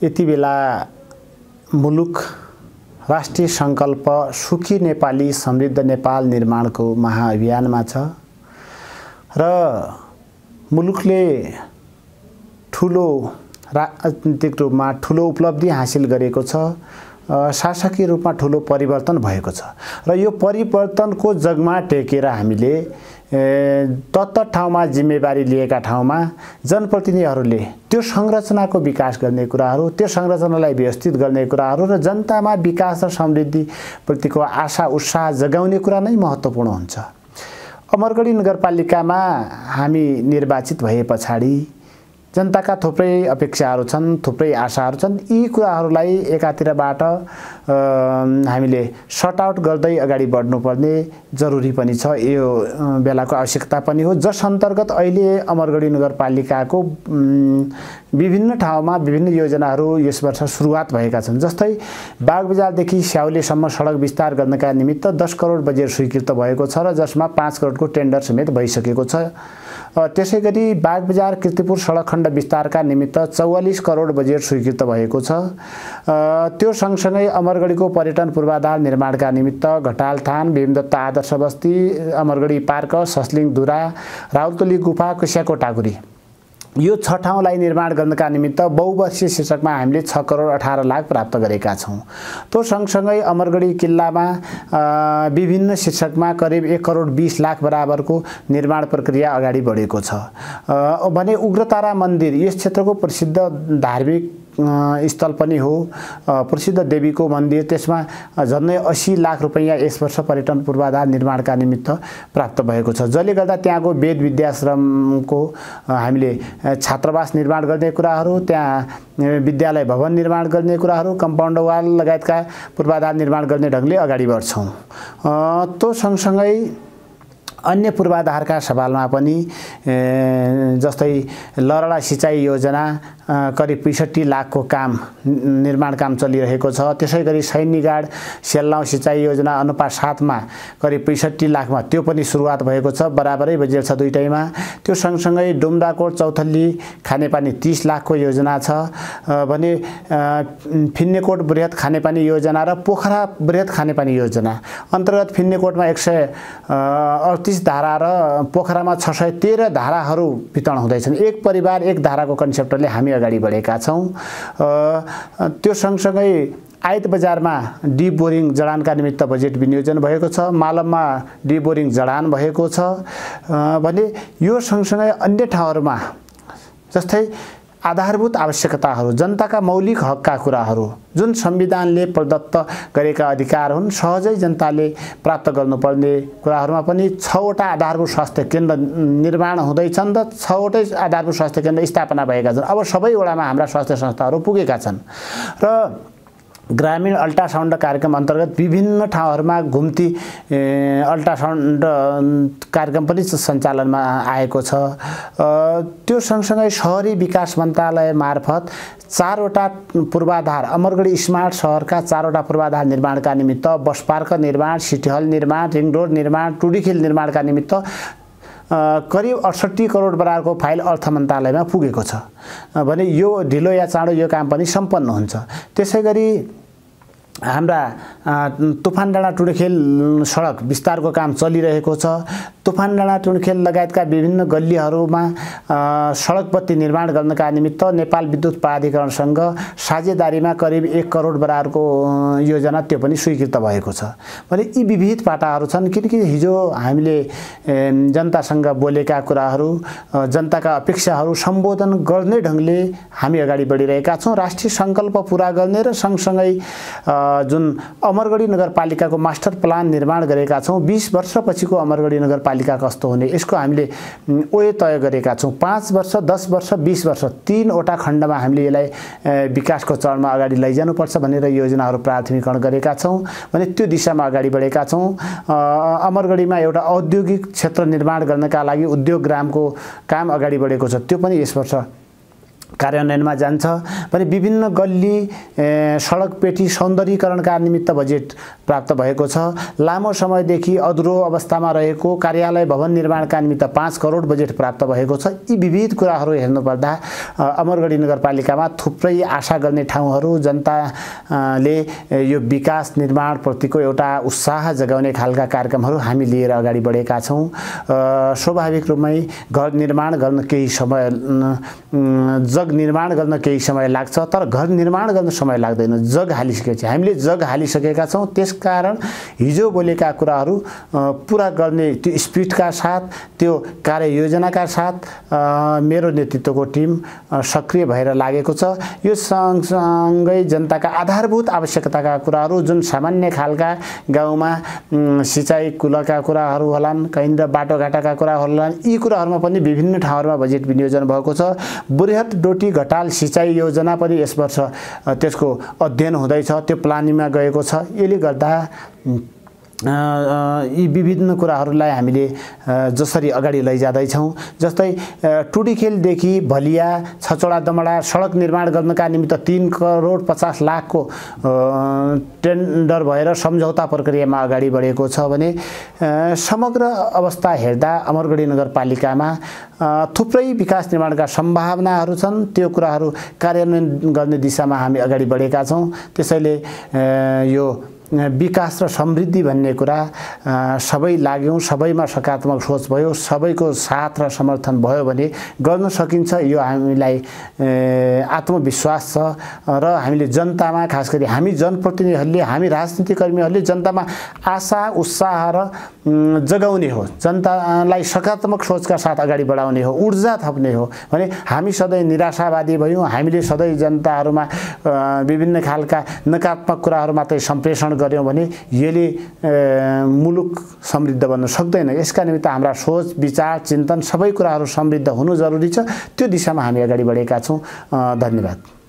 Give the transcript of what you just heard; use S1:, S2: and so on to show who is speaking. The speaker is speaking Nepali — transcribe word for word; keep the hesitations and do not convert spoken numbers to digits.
S1: यति बेला मुलुक राष्ट्रिय संकल्प सुखी नेपाली समृद्ध नेपाल निर्माणको महाअभियानमा छ र मुलुकले ठूलो राजनीतिक रूपमा ठूलो उपलब्धि हासिल गरेको छ, शासकीय रूपमा ठूलो परिवर्तन भएको छ र यो परिवर्तनको जगमा टेकेर हामीले तत्त ठाउँमा जिम्मेवारी लिएका ठाउँमा जनप्रतिनिधिहरूले त्यो संरचनाको विकास गर्ने कुराहरू, त्यो संरचनालाई व्यवस्थित गर्ने कुराहरू र जनतामा विकास र समृद्धि प्रतिको आशा उत्साह जगाउने कुरा नै महत्त्वपूर्ण हुन्छ। अमरगढी नगरपालिकामा हामी निर्वाचित भए पछाडि जनताका थुप्रै अपेक्षाहरू छन्, थुप्रै आशाहरू छन्। यी कुराहरूलाई एकातिरबाट हामीले सर्ट आउट गर्दै अगाडि बढ्नुपर्ने जरुरी पनि छ, यो बेलाको आवश्यकता पनि हो। जस अन्तर्गत अहिले अमरगढी नगरपालिकाको विभिन्न ठाउँमा विभिन्न योजनाहरू यस वर्ष सुरुवात भएका छन्। जस्तै बागबजारदेखि स्याउलेसम्म सडक विस्तार गर्नका निमित्त दस करोड बजेट स्वीकृत भएको छ र जसमा पाँच करोडको टेन्डर समेत भइसकेको छ। त्यसै गरी बागबजार कीर्तिपुर सडक खण्ड विस्तारका निमित्त चौवालीस करोड बजेट स्वीकृत भएको छ। त्यो सँगसँगै अमरगढीको पर्यटन पूर्वाधार निर्माणका निमित्त घटालथान, भीमदत्त आदर्श बस्ती, अमरगढी पार्क, सस्लिङ धुरा, राउतली गुफा, कुस्याको टाकुरी यो छ ठाउँलाई निर्माण गर्नका निमित्त बहुवर्षीय शीर्षकमा हामीले छ करोड अठार लाख प्राप्त गरेका छौँ। त्यो सँगसँगै अमरगढी किल्लामा विभिन्न शीर्षकमा करिब एक करोड बीस लाख बराबरको निर्माण प्रक्रिया अगाडि बढेको छ भने उग्रतारा मन्दिर यस क्षेत्रको प्रसिद्ध धार्मिक स्थल पनि हो, प्रसिद्ध देवीको मन्दिर, त्यसमा झन्डै अस्सी लाख रुपैयाँ यस वर्ष पर्यटन पूर्वाधार निर्माणका निमित्त प्राप्त भएको छ, जसले गर्दा त्यहाँको वेद विद्याश्रमको हामीले छात्रावास निर्माण गर्ने कुराहरू, त्यहाँ विद्यालय भवन निर्माण गर्ने कुराहरू, कम्पाउन्ड वाल लगायतका पूर्वाधार निर्माण गर्ने ढङ्गले अगाडि बढ्छौँ। त्यो सँगसँगै अन्य पूर्वाधारका सवालमा पनि जस्तै लरडा सिँचाइ योजना करिब पैँसठी लाखको काम निर्माण काम चलिरहेको छ। त्यसै गरी सैनीगाड सेल्लाउँ सिँचाइ योजना अनुपात सातमा करिब पैँसठी लाखमा त्यो पनि सुरुवात भएको छ, बराबरै बजेट छ दुईटैमा। त्यो सँगसँगै डुम्डाकोट चौथल्ली खानेपानी तीस लाखको योजना छ भने फिन्नेकोट बृहत खानेपानी योजना र पोखरा बृहत खानेपानी योजना अन्तर्गत फिन्नेकोटमा एक सय अडतिस धारा र पोखरामा छ सय तेह्र धाराहरू वितरण हुँदैछन्। एक परिवार एक धाराको कन्सेप्टले हामी अगाडि बढेका छौँ। त्यो सँगसँगै आयत बजारमा डी बोरिङ जडानका निमित्त बजेट विनियोजन भएको छ, मालममा डी बोरिङ जडान भएको छ भने यो सँगसँगै अन्य ठाउँहरूमा जस्तै आधारभूत आवश्यकताहरू, जनताका मौलिक हकका कुराहरू जुन संविधानले प्रदत्त गरेका अधिकार हुन्, सहजै जनताले प्राप्त गर्नुपर्ने कुराहरूमा पनि छवटा आधारभूत स्वास्थ्य केन्द्र निर्माण हुँदैछन् र छवटै आधारभूत स्वास्थ्य केन्द्र स्थापना भएका छन्। अब सबै वडामा हाम्रा स्वास्थ्य संस्थाहरू पुगेका छन् र ग्रामीण अल्ट्रासाउन्ड कार्यक्रम अन्तर्गत विभिन्न ठाउँहरूमा घुम्ती अल्ट्रासाउन्ड कार्यक्रम पनि सञ्चालनमा आएको छ। त्यो सँगसँगै शहरी विकास मन्त्रालय मार्फत चारवटा पूर्वाधार अमरगढी स्मार्ट सहरका चारवटा पूर्वाधार निर्माणका निमित्त बस पार्क निर्माण, सिटी हल निर्माण, रिङ रोड निर्माण, टुडीखेल निर्माणका निमित्त करिब अठसट्ठी करोड बराबरको फाइल अर्थ मन्त्रालयमा पुगेको छ भने यो ढिलो या चाँडो यो काम पनि सम्पन्न हुन्छ। त्यसै गरी हाम्रा तुफान डाँडा टुडीखेल सडक विस्तारको काम चलिरहेको छ। तुफान डाँडा टुडीखेल लगायतका विभिन्न गल्लीहरूमा सडक बत्ती निर्माण गर्नका निमित्त नेपाल विद्युत प्राधिकरणसँग साझेदारीमा करिब एक करोड बराबरको योजना त्यो पनि स्वीकृत भएको छ भने यी विविध पाटाहरू छन्, किनकि हिजो हामीले जनतासँग बोलेका कुराहरू, जनताका अपेक्षाहरू सम्बोधन गर्ने ढङ्गले हामी अगाडि बढिरहेका छौँ। राष्ट्रिय सङ्कल्प पुरा गर्ने र सँगसँगै जुन अमरगढी नगरपालिकाको मास्टर प्लान निर्माण गरेका छौँ, बीस वर्षपछिको अमरगढी नगरपालिका कस्तो हुने यसको हामीले ओए तय गरेका छौँ। पाँच वर्ष, दस वर्ष, बीस वर्ष तीनवटा खण्डमा हामीले यसलाई विकासको चरणमा अगाडि लैजानुपर्छ भनेर योजनाहरू प्राथमिकरण गरेका छौँ भने त्यो दिशामा अगाडि बढेका छौँ। अमरगढीमा एउटा औद्योगिक क्षेत्र निर्माण गर्नका लागि उद्योग ग्रामको काम अगाडि बढेको छ, त्यो पनि यस वर्ष कार्यान्वयनमा जान्छ भने विभिन्न गल्ली सडक पेटी सौन्दर्यीकरणका निमित्त बजेट प्राप्त भएको छ। लामो समयदेखि अधुरो अवस्थामा रहेको कार्यालय भवन निर्माणका निमित्त पाँच करोड बजेट प्राप्त भएको छ। यी विविध कुराहरू हेर्नुपर्दा अमरगढी नगरपालिकामा थुप्रै आशा गर्ने ठाउँहरू, जनताले यो विकास निर्माणप्रतिको एउटा उत्साह जगाउने खालका कार्यक्रमहरू हामी लिएर अगाडि बढेका छौँ। स्वाभाविक रूपमै घर निर्माण गर्न केही समय जग निर्माण गर्न केही समय लाग्छ, तर घर निर्माण गर्न समय लाग्दैन। जग हालिसकेपछि हामीले जग हालिसकेका छौँ। त्यसकारण हिजो बोलेका कुराहरू पुरा गर्ने त्यो स्पिडका साथ, त्यो कार्ययोजनाका साथ मेरो नेतृत्वको टिम सक्रिय भएर लागेको छ। यो सँगसँगै जनताका आधारभूत आवश्यकताका कुराहरू, जुन सामान्य खालका गाउँमा सिँचाइ कुलका कुराहरू होलान्, कहीँ बाटोघाटाका कुरा होलान्, यी कुराहरूमा पनि विभिन्न ठाउँहरूमा बजेट विनियोजन भएको छ। बृहत डोटी घटाल सिँचाइ योजना पनि यस वर्ष त्यसको अध्ययन हुँदैछ, त्यो प्लानिङमा गएको छ। यसले गर्दा यी विभिन्न कुराहरूलाई हामीले जसरी अगाडि लैजाँदैछौँ, जस्तै टुडीखेलदेखि भलिया छचौडा दमडा सडक निर्माण गर्नका निमित्त तीन करोड पचास लाखको टेन्डर भएर सम्झौता प्रक्रियामा अगाडि बढेको छ भने समग्र अवस्था हेर्दा अमरगढी नगरपालिकामा थुप्रै विकास निर्माणका सम्भावनाहरू छन्। त्यो कुराहरू कार्यान्वयन गर्ने दिशामा हामी अगाडि बढेका छौँ। त्यसैले यो विकास र समृद्धि भन्ने कुरा सबै लाग्यौँ, सबैमा सकारात्मक सोच भयो, सबैको साथ र समर्थन भयो भने गर्न सकिन्छ। यो हामीलाई आत्मविश्वास छ र हामीले जनतामा, खास गरी हामी जनप्रतिनिधिहरूले, हामी राजनीतिकर्मीहरूले जनतामा आशा उत्साह र जगाउने हो, जनतालाई सकारात्मक सोचका साथ अगाडि बढाउने हो, ऊर्जा थप्ने हो भने हामी सधैँ निराशावादी भयौँ। हामीले सधैँ जनताहरूमा विभिन्न खालका नकारात्मक कुराहरू मात्रै सम्प्रेषण गर्यौँ भने यसले मुलुक समृद्ध बन्न सक्दैन। यसका निमित्त हाम्रा सोच, विचार, चिन्तन सबै कुराहरू समृद्ध हुनु जरुरी छ। त्यो दिशामा हामी अगाडि बढेका छौँ। धन्यवाद।